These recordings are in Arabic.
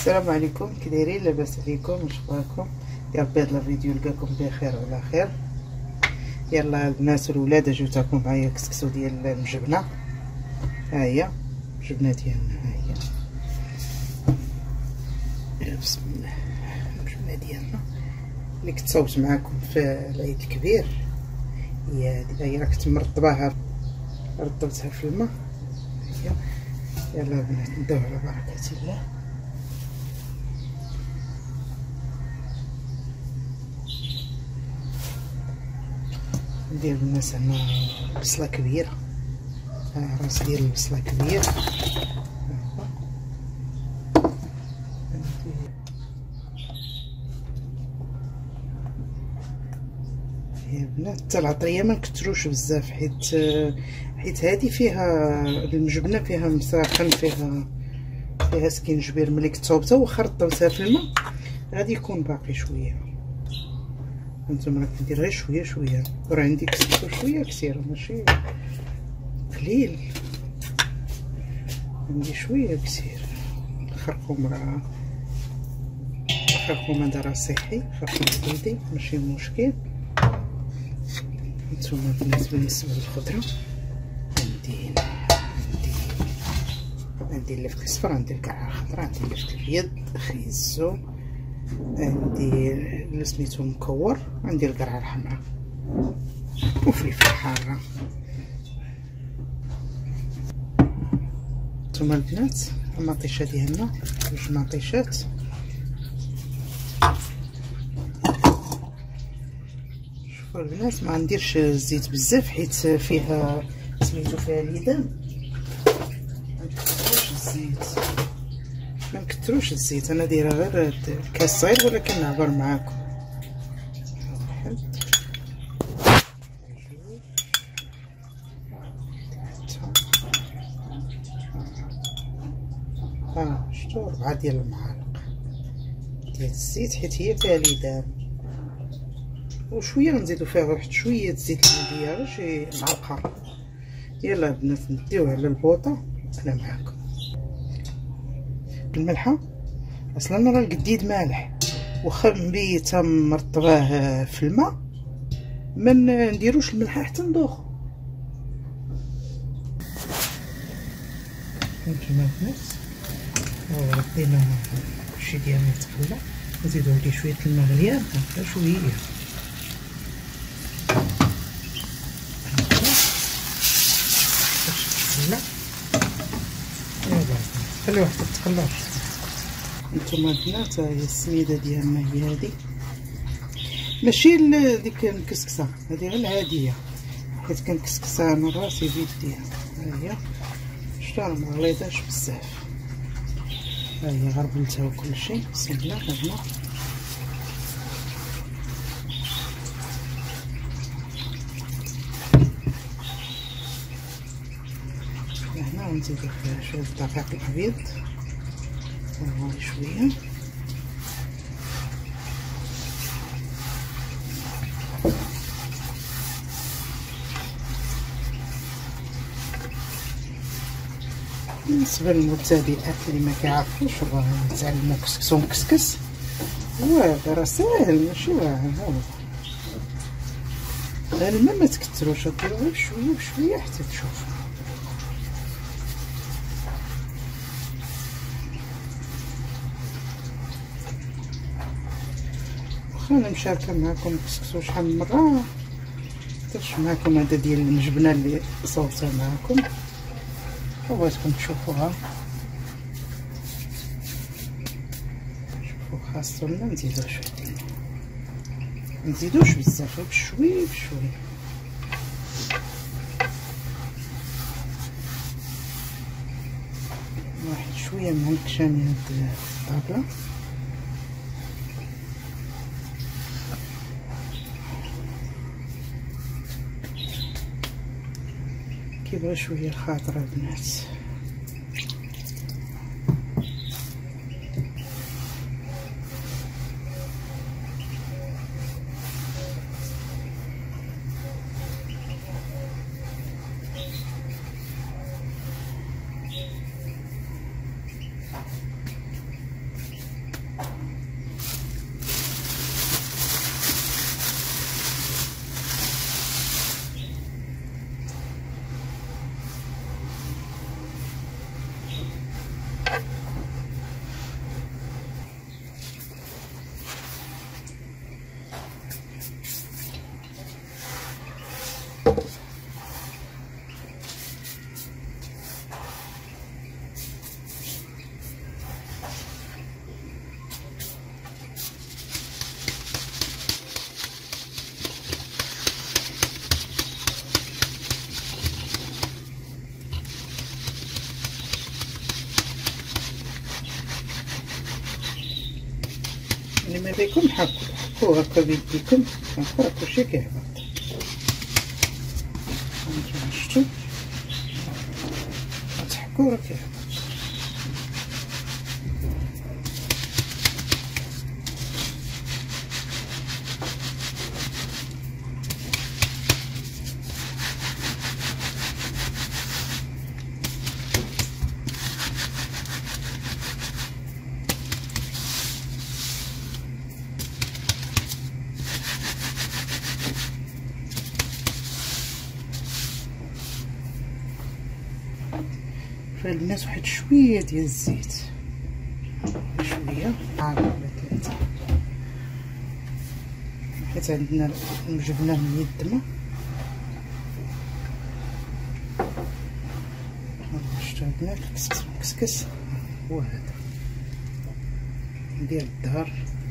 السلام عليكم، كي دايرين؟ لاباس عليكم؟ واش اخباركم؟ يا ربي هذا الفيديو يلقاكم بخير وعلى خير. يلا البنات والولاد اجيو تاكلوا معايا كسكسو ديال المجبنه. ها هي الجبنه ديالنا، ها هي بسم الله الجبنه ديالنا اللي كنت صوبت معاكم في العيد الكبير. هي راه كنت مرطباها، رطبتها في الماء. يلا البنات نبداو على بركه الله. ندير الناس هنا بصله كبيره، راس ديال البصله كبير. يا البنات حتى العطريه ما نكثروش بزاف، حيت هذه فيها المجبنه، فيها مساخن، فيها سكينجبير. ملي كتصوبتها واخا رطبتها في الماء غادي يكون باقي شويه. هانتوما راه كندير غير شويه شويه، وراه عندي كسكسو شويه كثير ماشي قليل، عندي شويه كثير. الخرقوم هذا راه صحي، خرقوم بيضي ماشي مشكل. هانتوما البنات بالنسبه للخضره عندي اللفت الاصفر، عندي الكعره الخضراء، عندي اللفت الابيض خيزو، عندي اللي سميتو مكور، عندي القرعه الحمراء وفلفل حاره. نتوما البنات المطيشه ديالنا جوج مطيشات. شوفوا البنات ما نديرش الزيت بزاف حيت فيها سميتو فيها ليدان، ما نكثروش الزيت. انا دايره غير كاس صغير ولكن نعبر معاكم. واحد، شفتوا 4 ديال المعالق ديال الزيت حيت هي فيها ليدان. وشويه غنزيدو فيها واحد شويه زيت المنديه، غير شي معلقه. يلا البنات نديوه على البوطه. انا معاكم الملحه، اصلا انا راه القديد مالح، واخا مبيته مرطباه في الماء ما نديروش الملحه حتى ندوخ. هانتوما البنات ردينا كلشي ديالنا تقلى، نزيدو عليه شويه الماء غليان، هكا شويه خليوها حتى تقلى. نتوما البنات هي السميده ديالنا، هي هذه ماشي ديك الكسكسه، هذه غير العاديه حيت كنكسكسها من راسي بيدي. ها هي شفتوها ما غليظاش بزاف، ها هي غربلتها وكلشي. بسم الله هنا هنا نزيدو فيها شويه الدقيق الابيض، شويه بالنسبه للمبتدئات اللي ما كيعرفوش راه يتعلموا كسكسو مكسكس. وهذا راه ساهل ماشي واعر، غير الماء ما تكثروش، ديروا غير شويه بشويه حتى تشوفوا. انا مشاركه معكم كسكسو شحال من مره، درت معكم هذا ديال المجبنه اللي صوبتها معكم وبغيتكم تشوفوها. شوفوا خاصو لنا نزيدو شويه، نزيدوش بزاف، بشوي بشوي. واحد شويه منكشاني هاد الطابله. كيبغي شويه خاطره البنات. هذيكم حكو هكا بيديكم راه كلشي كيهبط. هانتوما شفتو تحكو راه كيهبط. فهاد الناس واحد شويه ديال الزيت، شويه ولا 3 حيت عندنا جبناه من الدمه. شفتو عندنا الكسكس هو هذا ديال الدار.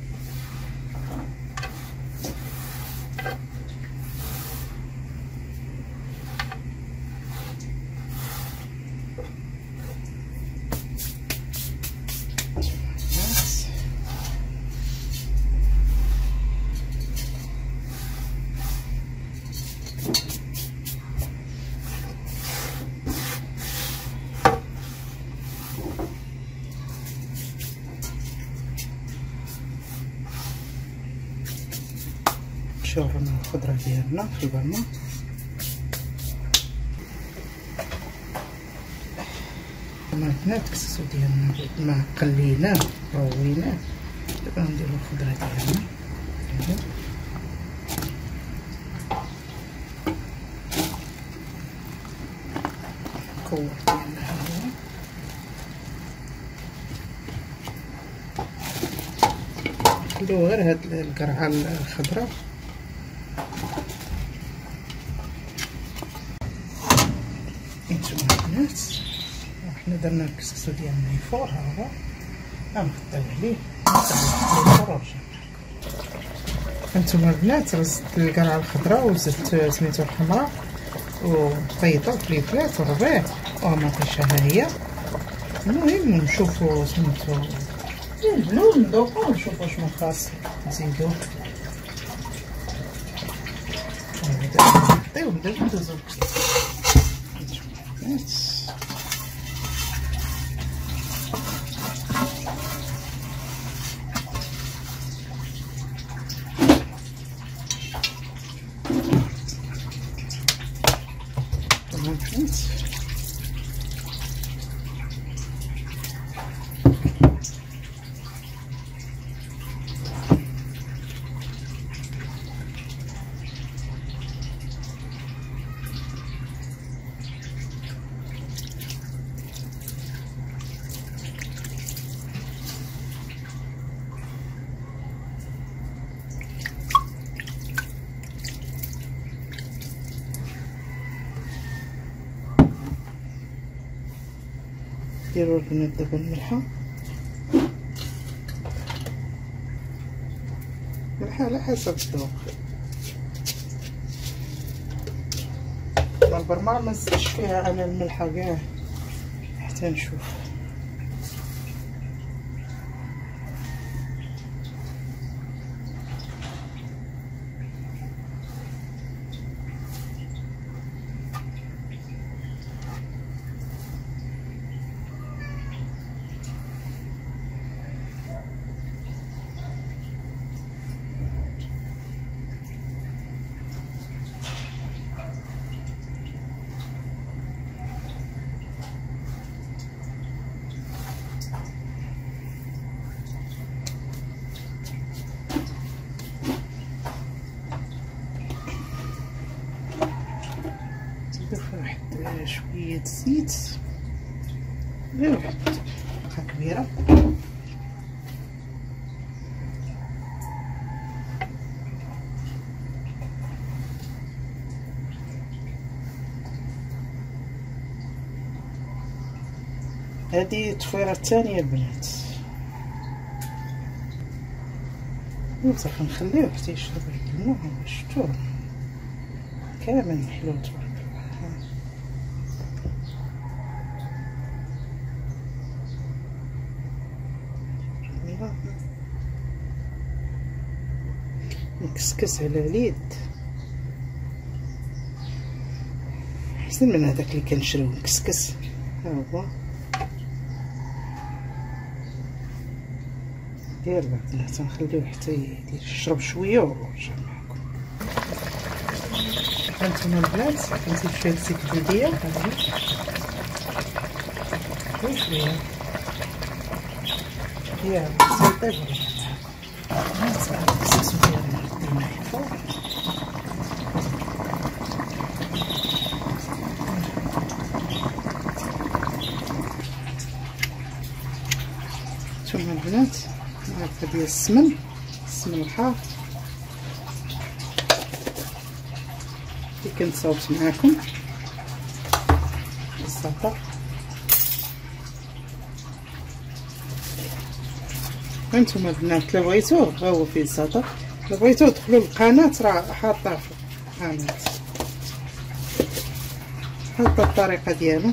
شوفوا الخضره ديالنا في البرمه. عملنا الكسكسو ديالنا ما قليناه رويناه. دابا نديرو الخضره ديالنا الكور ديالنا ها هو. نخليو غير هاد القرعه الخضراء. انتما البنات حنا درنا الكسكسو ديالنا يفور ها هو، غنغطيو عليه انتما البنات. رزت القرعه الخضراء وزدت سميتو الحمراء وطيطه وفليفلات والربيع ومطيشه ها هي. المهم نشوفو سميتو نبنو نذوقو ونشوفو شنو خاص نزيدو. نحطيو نديرو ندوزو تمام. ديروا البنات دابا الملحه على حسب الذوق. البرمه ما نزيدش فيها انا الملحه كاع حتى نشوف. واحد شويه زيت غير واحد بقى كبيره. هذه التفويره الثانيه البنات. صافي نخليوه حتى يشرب الماء. شفتوه كامل محلول تبارك الله. كسكس على اليد احسن من هذاك اللي كنشريو مكسكس. ها هو ديال بعضنا تنخليوه حتى يشرب شويه ونرجع معكم. هانتوما البنات كنزيد شويه زيت الزيتيه شويه يا صافي الكسكس ديالنا ندير معايا فوق. هانتوما البنات معلقه ديال السمن الحار اللي كنت صاوبت معاكم السلطه. هانتوما البنات لا بغيتوه ها هو فيه السلطه، لا بغيتوه دخلوا للقناه راه حاطه في القناه حاطه الطريقه ديالو.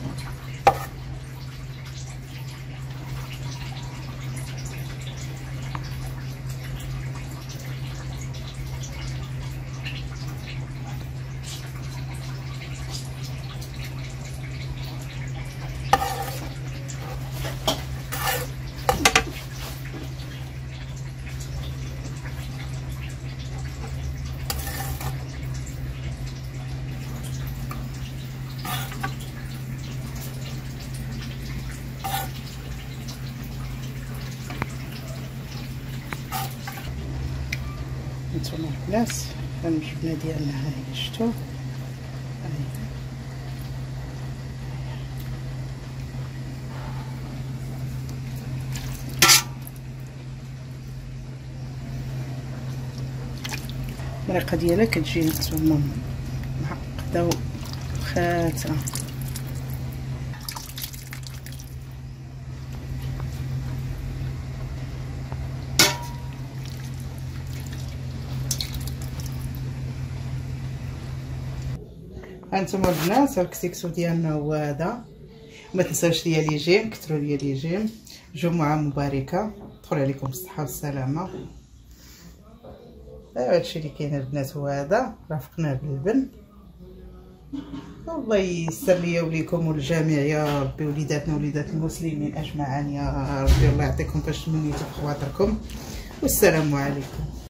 هانتوما البنات الجبنه ديالنا ها هي شفتوا المريقه ديالها كتجي هانتوما معقده وخاتره. هانتوما البنات الكسكسو ديالنا هو هذا. ما تنساوش ليا لي جيم، كثروا ليا لي جيم. جمعه مباركه، دخل عليكم بالصحه والسلامه. هادشي اللي كاين البنات هو هذا، رافقناه باللبن. الله ييسر ليا وليكم وللجميع يا ربي، وليداتنا وليدات المسلمين اجمعين يا ربي. الله يعطيكم باش تمنيتو بخواطركم، والسلام عليكم.